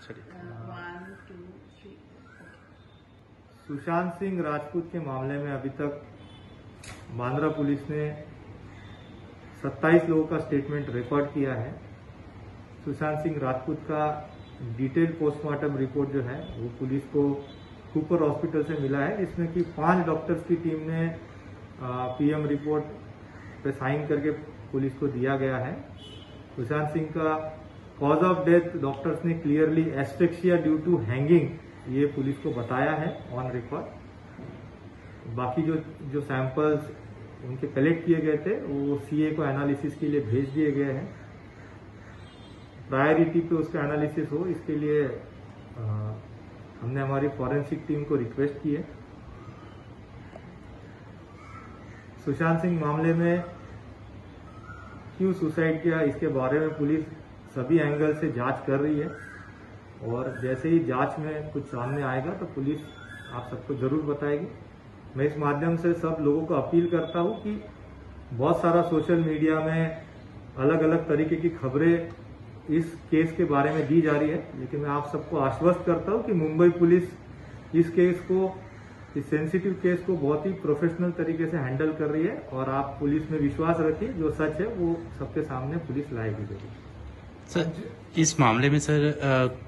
चलिए। 1 2 3। सुशांत सिंह राजपूत के मामले में अभी तक बांद्रा पुलिस ने 27 लोगों का स्टेटमेंट रिकॉर्ड किया है। सुशांत सिंह राजपूत का डिटेल पोस्टमार्टम रिपोर्ट जो है वो पुलिस को कूपर हॉस्पिटल से मिला है, जिसमें कि 5 डॉक्टर्स की टीम ने पीएम रिपोर्ट पे साइन करके पुलिस को दिया गया है। सुशांत सिंह का कॉज ऑफ डेथ डॉक्टर्स ने clearly asphyxia due to hanging ये पुलिस को बताया है ऑन रिकॉर्ड। बाकी जो सैंपल्स उनके कलेक्ट किए गए थे वो सीए को एनालिसिस के लिए भेज दिए गए हैं। प्रायोरिटी पे उसका एनालिसिस हो, इसके लिए हमने हमारी फॉरेंसिक टीम को रिक्वेस्ट की है। सुशांत सिंह मामले में क्यों सुसाइड किया इसके बारे में पुलिस सभी एंगल से जांच कर रही है, और जैसे ही जांच में कुछ सामने आएगा तो पुलिस आप सबको जरूर बताएगी। मैं इस माध्यम से सब लोगों को अपील करता हूं कि बहुत सारा सोशल मीडिया में अलग अलग तरीके की खबरें इस केस के बारे में दी जा रही है, लेकिन मैं आप सबको आश्वस्त करता हूं कि मुंबई पुलिस इस सेंसिटिव केस को बहुत ही प्रोफेशनल तरीके से हैंडल कर रही है, और आप पुलिस में विश्वास रखिए, जो सच है वो सबके सामने पुलिस लाएगी जरूर। सर, इस मामले में सर